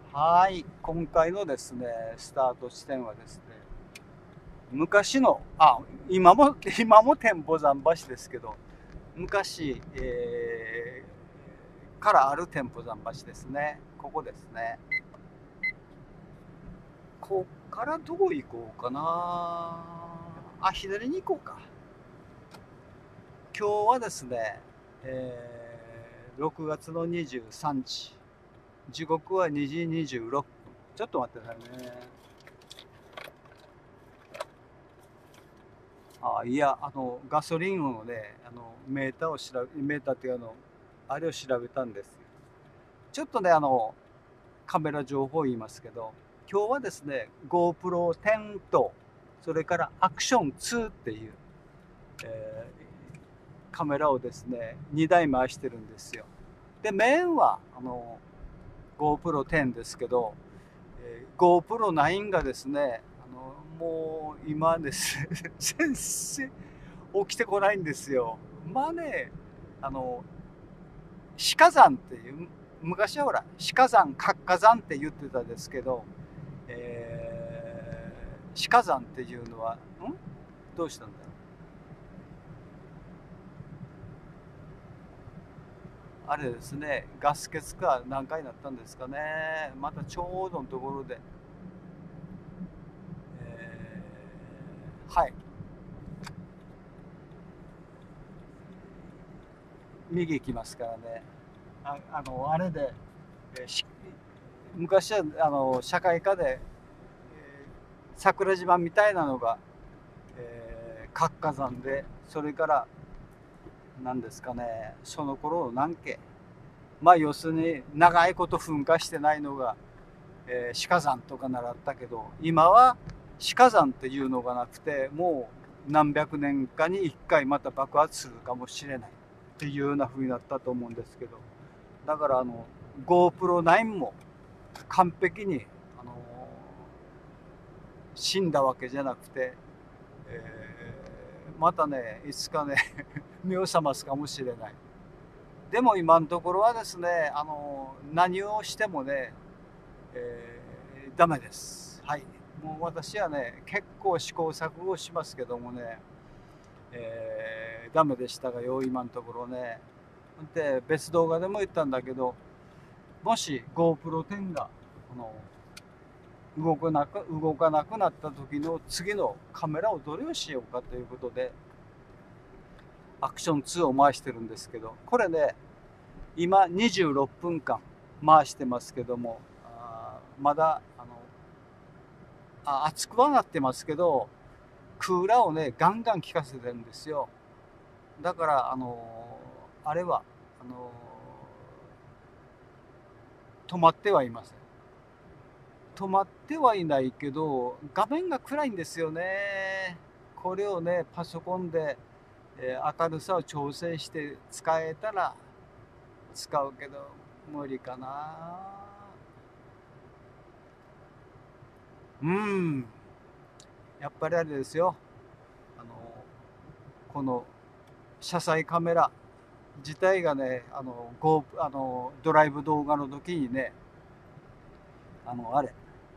はい、今回のですね、スタート地点はですね、昔の、今も天保山橋ですけど、昔、からある天保山橋ですね。ここですね。こっからどう行こうかな。左に行こうか。今日はですね、6月の23日。時刻は2時26分。ちょっと待ってくださいね。ガソリンのね、メーターっていうあれを調べたんですよ。ちょっとね、カメラ情報を言いますけど、今日はですね、GoPro 10と、それからアクション2っていう、えカメラをですね、2台回してるんですよ。で、メインは、GoPro 10ですけど、GoPro 9がですね、もう今ですね、全然起きてこないんですよ。まあね、あの、鹿山っていう、昔はほら、鹿山、活火山って言ってたですけど、鹿山っていうのは、どうしたんだろう。あれですね、ガス欠か何回になったんですかね。またちょうどのところで、はい、右行きますからね。あれで、えーし昔は社会科で、桜島みたいなのが、活火山で、それから何ですかね、その頃の何家、まあ要するに長いこと噴火してないのが、鹿山とか習ったけど、今は鹿山っていうのがなくて、もう何百年かに一回また爆発するかもしれないっていうような風になったと思うんですけど、だからGoPro 9も完璧にあの死んだわけじゃなくて、またね、いつかね、目を覚ますかもしれない。でも今のところはですね、何をしてもね、ダメです。はい。もう私はね、結構試行錯誤しますけどもね、ダメでしたがよ、今のところね。で、別動画でも言ったんだけど、もし GoPro 10が、この、動かなくなった時の次のカメラをどれをしようかということで、アクション2を回してるんですけど、これね、今26分間回してますけども、まだ熱くはなってますけど、クーラーをねガンガン効かせてるんですよ。だからあれはあの止まってはいません。止まってはいないけど画面が暗いんですよね。これをねパソコンで、明るさを調整して使えたら使うけど無理かな。うん、やっぱりあれですよ。あのこの車載カメラ自体がね、ドライブ動画の時にね、あの、あれ、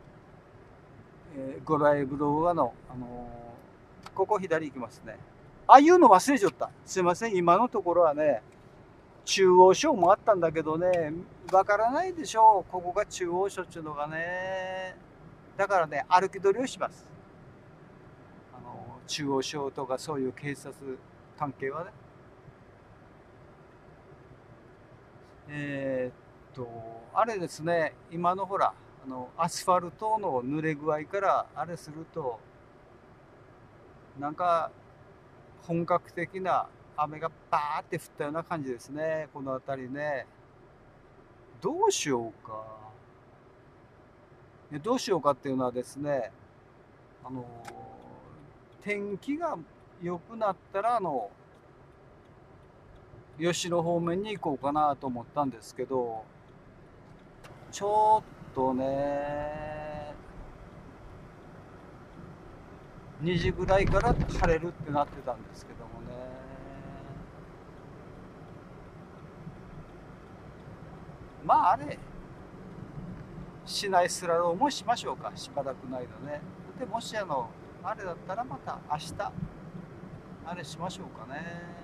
ドライブ動画の、ここ左行きますね。ああいうの忘れちゃった。すいません、今のところはね、中央省もあったんだけどね、わからないでしょう。ここが中央省っていうのがね。だからね、歩き取りをします。中央省とかそういう警察関係はね。あれですね、今のほら、アスファルトの濡れ具合からあれすると、なんか本格的な雨がバーって降ったような感じですね、この辺りね。どうしようか。どうしようかっていうのはですね、あの、天気が良くなったら、吉野方面に行こうかなと思ったんですけど、ちょっとね、2時ぐらいから晴れるってなってたんですけどもね。まああれ、 市内スラロームをしましょうか、しばらくの間ね。でもしあれだったらまた明日あれしましょうかね。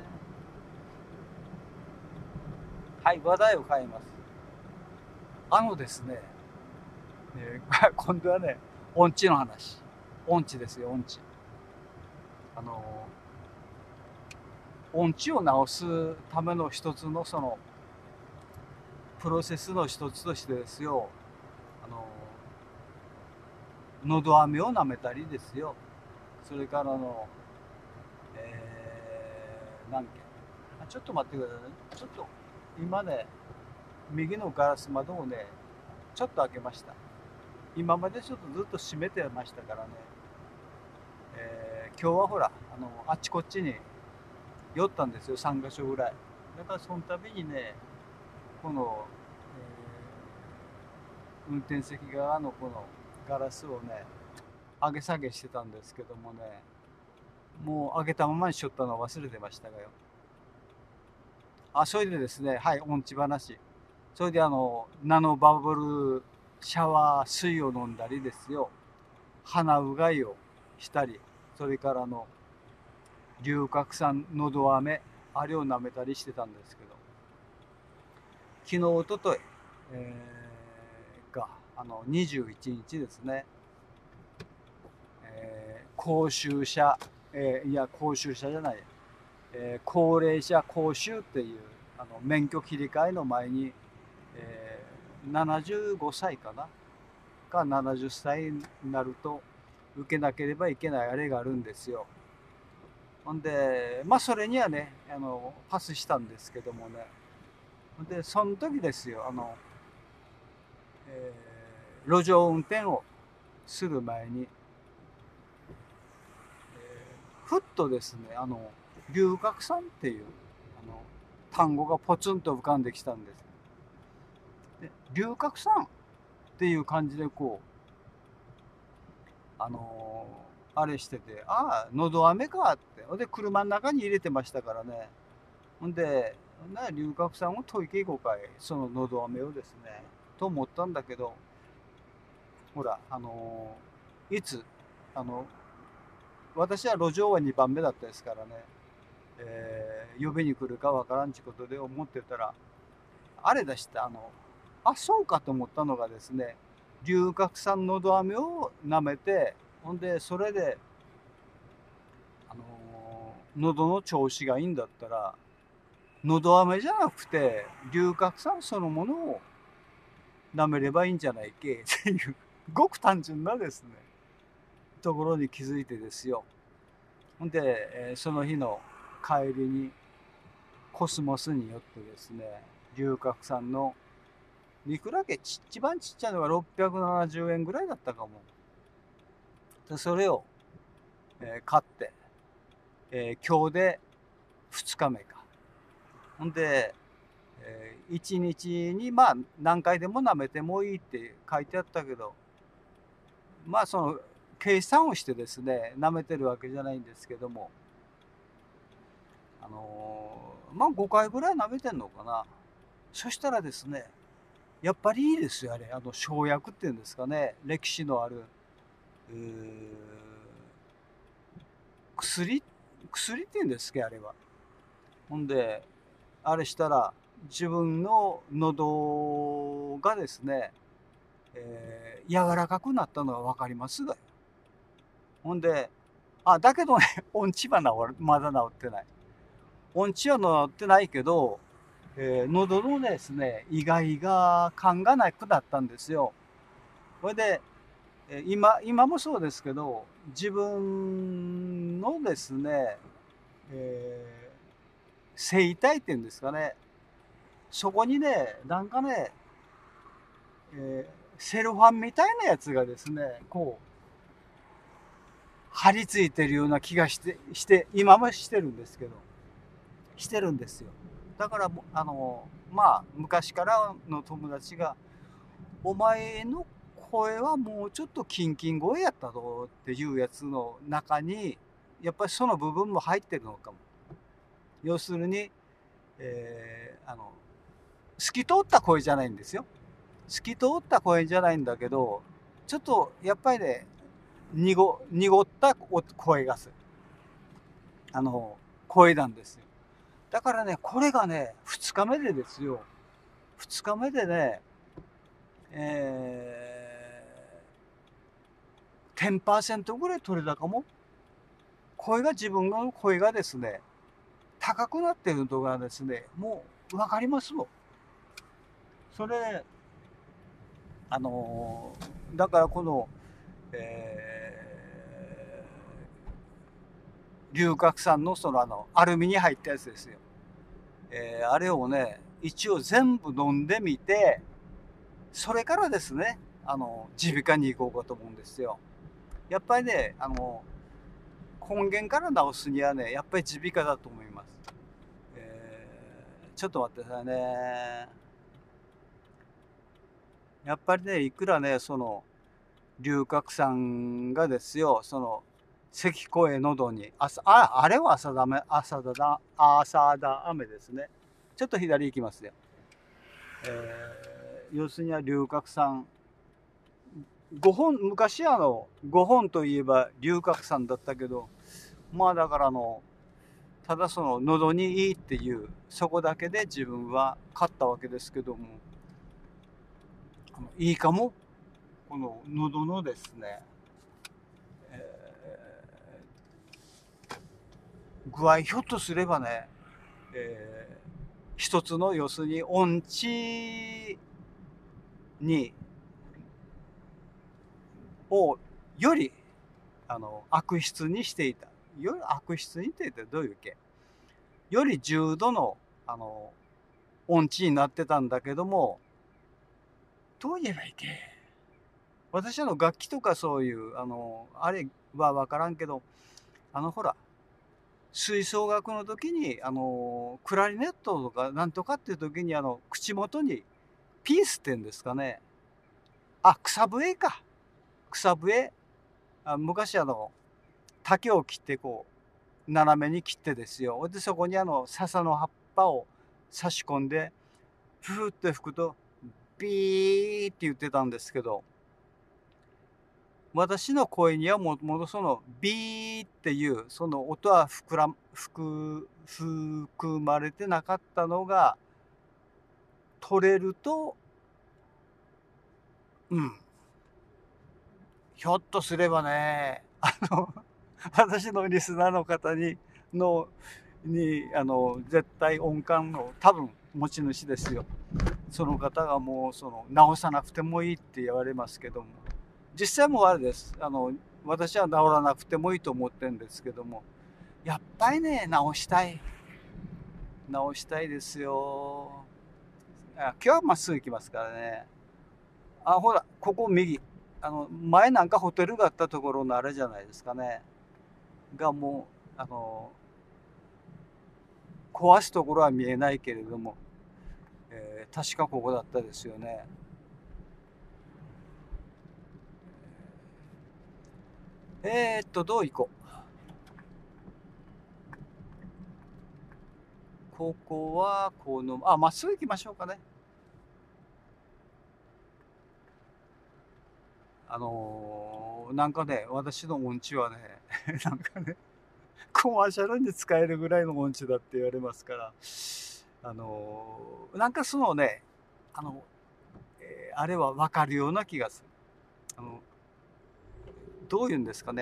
はい、話題を変えます。ですね、今度はね、音痴の話。音痴ですよ、音痴。音痴を直すための一つのそのプロセスの一つとしてですよ、のど飴を舐めたりですよ、それから何件ちょっと待ってくださいね。ちょっと今ね、右のガラス窓をねちょっと開けました。今までちょっとずっと閉めてましたからね、今日はほらあっちこっちに寄ったんですよ、3か所ぐらい。だからその度にね、この、運転席側のこのガラスをね上げ下げしてたんですけどもね、もう上げたままにしよったのを忘れてましたがよ。それでですね、はい、音痴話。それでナノバブルシャワー水を飲んだりですよ、鼻うがいをしたり、それから龍角散のど飴、あれを舐めたりしてたんですけど、昨日おととい、が21日ですね、講習者、いや講習者じゃない、高齢者講習っていう免許切り替えの前に、75歳かなか70歳になると受けなければいけないあれがあるんですよ。ほんでそれにはねパスしたんですけどもね、ほんでその時ですよ、路上運転をする前に、ふっとですね龍角散っていう単語がポツンと浮かんできたんです。で龍角散っていう感じでこうあれしてて、のど飴かって。ほんで車の中に入れてましたからね。ほんで龍角散を溶いていこうかい、そののど飴をですねと思ったんだけど、ほらいつ私は路上は2番目だったですからね、呼びに来るかわからんちゅうことで思ってたら、あれだしたそうかと思ったのがですね、龍角散のど飴を舐めて、ほんでそれで喉の調子がいいんだったら、のど飴じゃなくて龍角散そのものを舐めればいいんじゃないけっていうごく単純なですねところに気づいてですよ。ほんで、その日の帰りにコスモスによってですね、龍角散のいくらけ一番ちっちゃいのが670円ぐらいだったかも。でそれを、買って、今日で2日目か。ほんで、1日に何回でも舐めてもいいって書いてあったけど、その計算をしてですね舐めてるわけじゃないんですけども、5回ぐらい舐めてんのかな。そしたらですね、やっぱりいいですよ、あれ生薬っていうんですかね、歴史のある薬っていうんですか、あれは。ほんであれしたら自分の喉がですね、柔らかくなったのが分かりますが、ほんでだけどね音痴はまだ治ってない。音痴は治ってないけど、喉のですねイガイガ感がなくなったんですよ。それで今もそうですけど、自分のですね、声帯っていうんですかね、そこにねなんかね、セルファンみたいなやつがですねこう張り付いてるような気がして今もしてるんですけど、してるんですよ。だから昔からの友達が「お前の声はもうちょっとキンキン声やったぞ」っていうやつの中にやっぱりその部分も入ってるのかも。要するに、透き通った声じゃないんですよ。 透き通った声じゃないんだけど、ちょっとやっぱりね、濁った声がする。声なんですよ。だからね、これがね、2日目でですよ。2日目でね、10% ぐらい取れたかも。自分の声がですね、高くなってるのがですね、もう分かりますもん。それ、だからこの、龍角散のアルミに入ったやつですよ。あれをね、一応全部飲んでみて、それからですね、耳鼻科に行こうかと思うんですよ。やっぱりね、根源から治すにはね、やっぱり耳鼻科だと思います。ちょっと待ってくださいね。やっぱりね、いくらね、龍角散がですよ、咳声喉に、あれは朝田雨ですね。ちょっと左行きますよ。要するには龍角散。昔5本といえば龍角散だったけど、まあだからただ喉にいいっていう、そこだけで自分は買ったわけですけども、いいかも。この喉のですね、具合ひょっとすればね、一つの要するに音痴にをより悪質にしていた。より悪質にって言ってどういうけ、より重度の音痴になってたんだけども、どう言えばいいけ、私楽器とかそういうあれは分からんけど、ほら吹奏楽の時にクラリネットとかなんとかっていう時に口元にピースってんですかね、草笛か、草笛、昔竹を切ってこう斜めに切ってですよ。でそこに笹の葉っぱを差し込んでふーって吹くとビーって言ってたんですけど、私の声にはもともとビーっていうその音は含まれてなかったのが取れると、ひょっとすればね、私のリスナーの方に絶対音感の多分持ち主ですよ。その方がもう直さなくてもいいって言われますけども、実際もあれです。私は直らなくてもいいと思ってるんですけども、やっぱりね、直したいですよ。今日はまっすぐ行きますからね。ほら、ここ右。前なんかホテルがあったところのあれじゃないですかね。がもう、壊すところは見えないけれども、確かここだったですよね。どう行こう。ここはまっすぐ行きましょうかね。なんかね、私の音痴はね、なんかね、コマーシャルに使えるぐらいの音痴だって言われますから、なんかあれは分かるような気がする。どういうんですかね、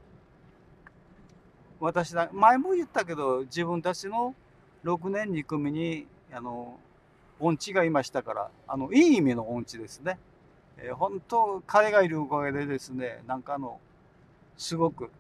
前も言ったけど、自分たちの6年2組に、音痴がいましたから、いい意味の音痴ですね。本当、彼がいるおかげでですね、なんかすごく、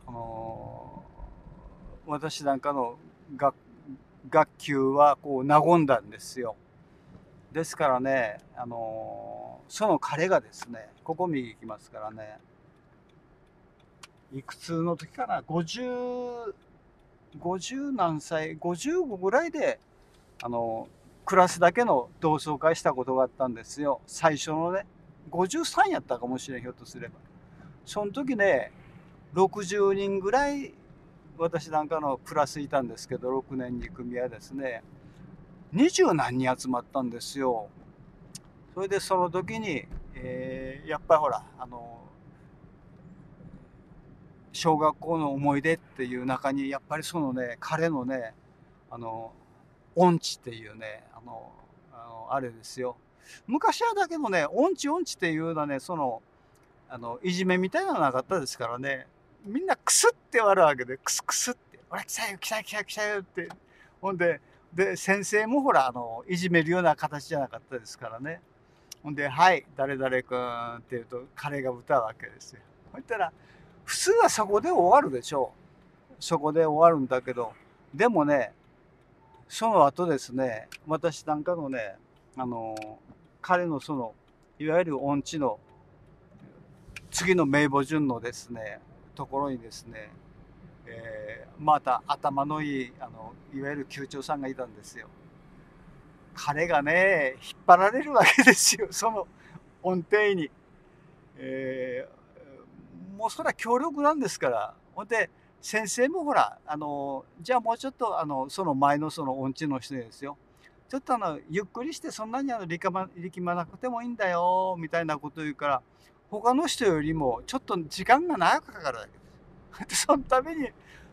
私なんかの学級はこう和んだんですよ。ですからね、その彼がですね、ここ右行きますからね、いくつの時かな、50何歳、55ぐらいで、クラスだけの同窓会したことがあったんですよ。最初のね、53やったかもしれん、ひょっとすれば。その時ね、60人ぐらい、私なんかのクラスいたんですけど、6年2組はですね、20何人集まったんですよ。 それでその時に、やっぱりほら小学校の思い出っていう中にやっぱりそのね彼のね音痴っていうねあれですよ。昔はだけどね音痴音痴っていうのはねいじめみたいなのなかったですからね。みんなクスって笑うわけでクスクスって「ほら来たよ来たよ来たよ来たよ」って。ほんで先生もほらいじめるような形じゃなかったですからね。ほんで「はい誰々君」って言うと彼が歌うわけですよ。そしたら普通はそこで終わるでしょう。そこで終わるんだけどでもねその後ですね私なんかのね彼のいわゆる音痴の次の名簿順のですねところにですね、また頭のいいいわゆる級長さんがいたんですよ。彼がね引っ張られるわけですよその音程に。もうそれは強力なんですから。ほんで先生もほらじゃあもうちょっとその前のその音痴の人にですよちょっとゆっくりしてそんなに力まなくてもいいんだよみたいなことを言うから他の人よりもちょっと時間が長くかかるわけです。でそのために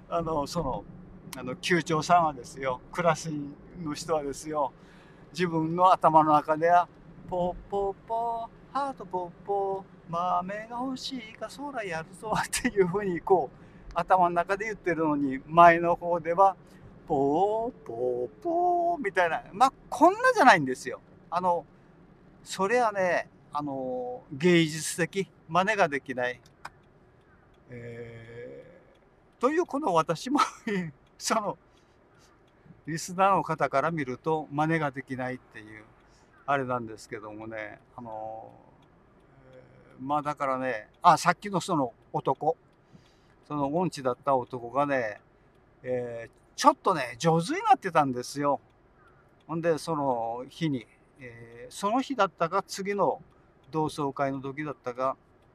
級長さんはですよクラスの人はですよ自分の頭の中ではポッポッポハートポッポ豆が欲しいかそらやるぞっていうふうにこう頭の中で言ってるのに前の方ではポーポーポーみたいなまあこんなじゃないんですよ。それはね芸術的真似ができない、というこの私もそのリスナーの方から見ると真似ができないっていうあれなんですけどもねまあだからねさっきのその男その音痴だった男がね、ちょっとね上手になってたんですよ。ほんでその日に、その日だったか次の同窓会の時だったか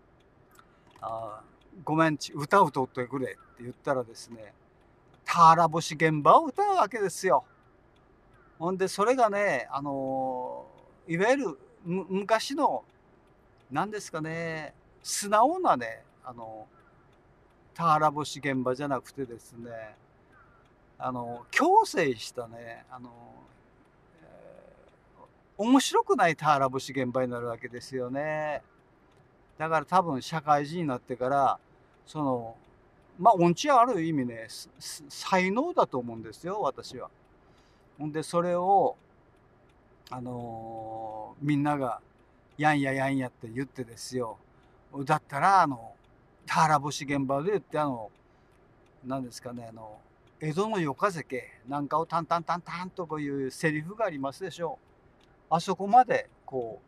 ごめん歌を歌ってくれって言ったらですね田原星現場を歌うわけですよ。ほんでそれがねいわゆる昔の何ですかね素直なね田原星現場じゃなくてですね強制したね面白くない田原節現場になるわけですよね。だから多分社会人になってからまあ音痴はある意味ね才能だと思うんですよ私は。ほんでそれをみんながやんややんやって言ってですよだったら田原節現場で言って何ですかね江戸の夜風景なんかをタンタンタンタンとこういうセリフがありますでしょう。あそこまでこ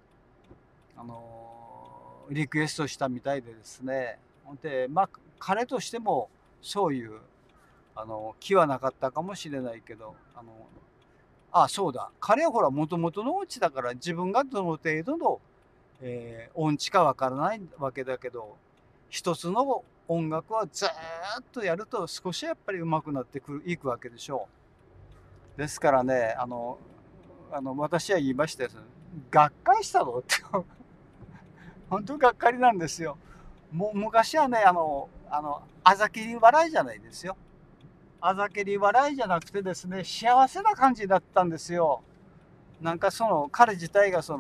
うリクエストしたみたいでですね。でまあ彼としてもそういう気はなかったかもしれないけどそうだ彼はほらもともとの音痴だから自分がどの程度の、音痴かわからないわけだけど一つの音楽はずっとやると少しやっぱり上手くなっていくわけでしょう。ですからね私は言いましたよ。がっかりしたぞって本当がっかりなんですよ。もう昔はねあざきり笑いじゃないですよ。あざけり笑いじゃなくてですね幸せな感じだったんですよ。なんか彼自体が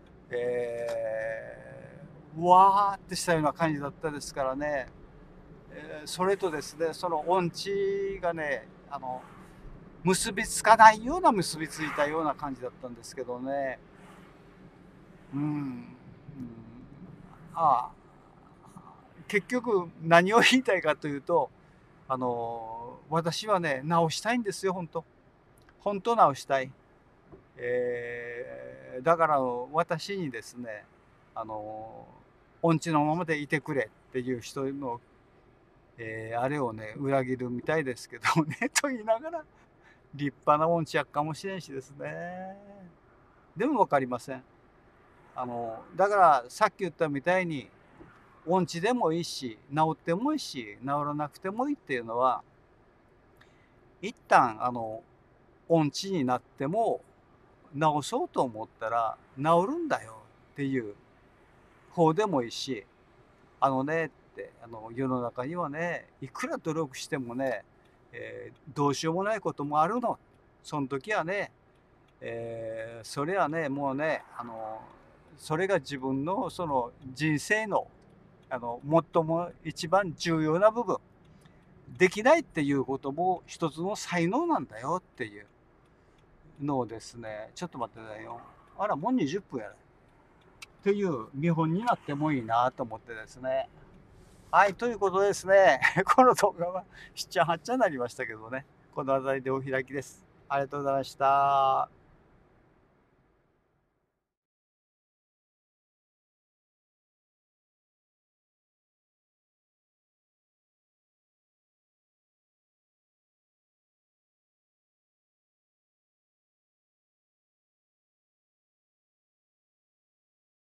わーってしたような感じだったですからね、それとですねその音痴がね結びつかないような結びついたような感じだったんですけどね。うん、うん、ああ結局何を言いたいかというと私はね直したいんですよ本当直したい。だから私にですね音痴のままでいてくれっていう人の、あれをね裏切るみたいですけどねと言いながら立派な音痴やかもしれんしですね。でも分かりません。だからさっき言ったみたいに音痴でもいいし治ってもいいし治らなくてもいいっていうのは一旦音痴になっても治そうと思ったら治るんだよっていう方でもいいし、あのねって、世の中にはね、いくら努力してもね、どうしようもないこともあるの。その時はね、それはね、もうね、それが自分のその人生の、最も一番重要な部分。できないっていうことも一つの才能なんだよっていうのをですね、ちょっと待ってねよ。あら、もう20分やね。っていう見本になってもいいなと思ってですね。はい、ということでですね、この動画は7、8になりましたけどね、この辺りでお開きです。ありがとうございました。